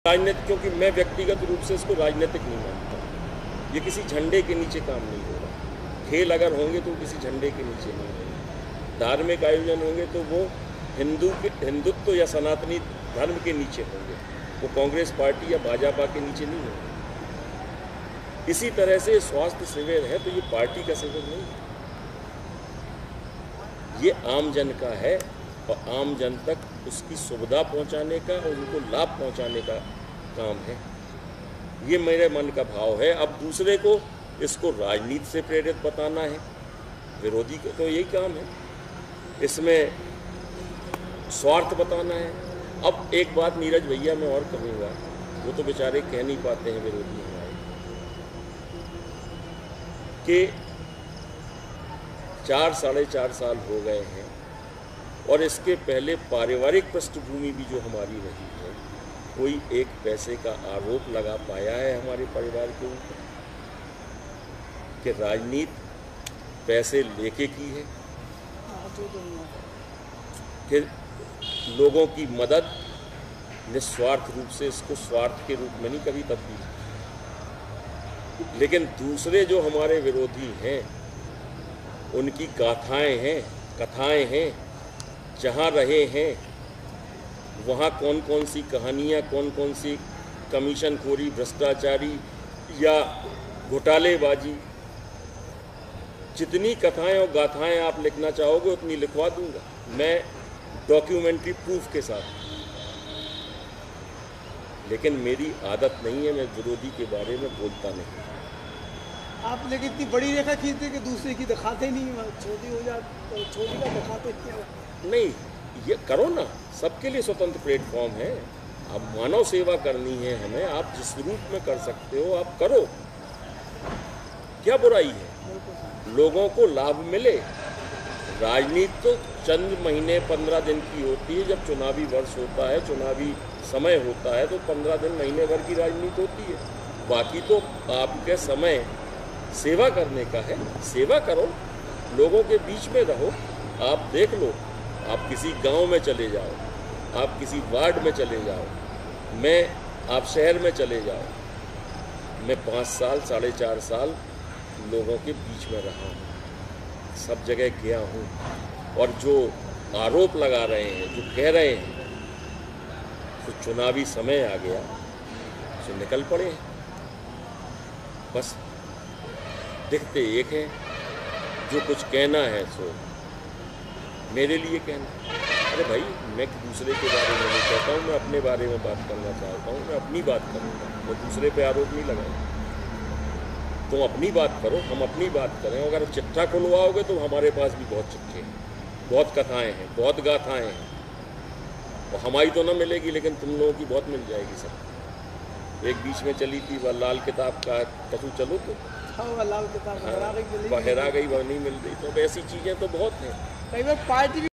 राजनीति, क्योंकि मैं व्यक्तिगत रूप से इसको राजनीतिक नहीं मानता। ये किसी झंडे के नीचे काम नहीं हो रहा। खेल अगर होंगे तो किसी झंडे के नीचे नहीं होंगे। धार्मिक आयोजन होंगे तो वो हिंदुत्व या सनातनी धर्म के नीचे होंगे, वो कांग्रेस पार्टी या भाजपा के नीचे नहीं होंगे। इसी तरह से स्वास्थ्य शिविर है तो ये पार्टी का शिविर नहीं है, ये आम जन का है और आम जन तक उसकी सुविधा पहुंचाने का और उनको लाभ पहुंचाने का काम है। ये मेरे मन का भाव है। अब दूसरे को इसको राजनीति से प्रेरित बताना है, विरोधी का तो यही काम है, इसमें स्वार्थ बताना है। अब एक बात नीरज भैया मैं और कहूँगा, वो तो बेचारे कह नहीं पाते हैं विरोधी हमारे, कि 4 साढ़े 4 साल हो गए हैं और इसके पहले पारिवारिक पृष्ठभूमि भी जो हमारी रही है, कोई एक पैसे का आरोप लगा पाया है हमारे परिवार के ऊपर कि राजनीति पैसे लेके की है, कि लोगों की मदद निस्वार्थ रूप से इसको स्वार्थ के रूप में नहीं कभी तब्दील। लेकिन दूसरे जो हमारे विरोधी हैं उनकी गाथाएं हैं, कथाएं हैं, जहाँ रहे हैं वहाँ कौन कौन सी कहानियाँ, कौन कौन सी कमीशनखोरी, भ्रष्टाचारी या घोटालेबाजी, जितनी कथाएं और गाथाएं आप लिखना चाहोगे उतनी लिखवा दूंगा मैं डॉक्यूमेंट्री प्रूफ के साथ। लेकिन मेरी आदत नहीं है, मैं विरोधी के बारे में बोलता नहीं। आप लेकिन इतनी बड़ी रेखा खींचते कि दूसरे की दिखाते नहीं, छोटी हो जाती, छोटी का दिखाते नहीं। ये करो ना, सबके लिए स्वतंत्र प्लेटफॉर्म है। अब मानव सेवा करनी है हमें, आप जिस रूप में कर सकते हो आप करो, क्या बुराई है? लोगों को लाभ मिले। राजनीति तो चंद महीने 15 दिन की होती है। जब चुनावी वर्ष होता है, चुनावी समय होता है तो 15 दिन महीने भर की राजनीति होती है। बाकी तो आपके समय सेवा करने का है। सेवा करो, लोगों के बीच में रहो। आप देख लो, आप किसी गांव में चले जाओ, आप किसी वार्ड में चले जाओ, आप शहर में चले जाओ, मैं 5 साल 4.5 साल लोगों के बीच में रहा हूँ, सब जगह गया हूँ। और जो आरोप लगा रहे हैं, जो कह रहे हैं, तो चुनावी समय आ गया तो निकल पड़े हैं। बस दिखते एक हैं, जो कुछ कहना है सो मेरे लिए कहना। अरे भाई, मैं दूसरे के बारे में नहीं कहता हूँ, मैं अपने बारे में बात करना चाहता हूँ। मैं अपनी बात करूँगा, मैं दूसरे पे आरोप नहीं लगाऊंगा। तुम अपनी बात करो, हम अपनी बात करें। अगर चिट्ठा खुलवाओगे तो हमारे पास भी बहुत चिट्ठे हैं, बहुत कथाएं हैं, बहुत गाथाएं हैं। और हमारी तो ना मिलेगी, लेकिन तुम लोगों की बहुत मिल जाएगी सब। एक बीच में चली थी वह लाल किताब का कथू चलो तो लाल किताब बहरा गई, वह नहीं मिल रही। तो ऐसी चीज़ें तो बहुत हैं। कई बार पार्टी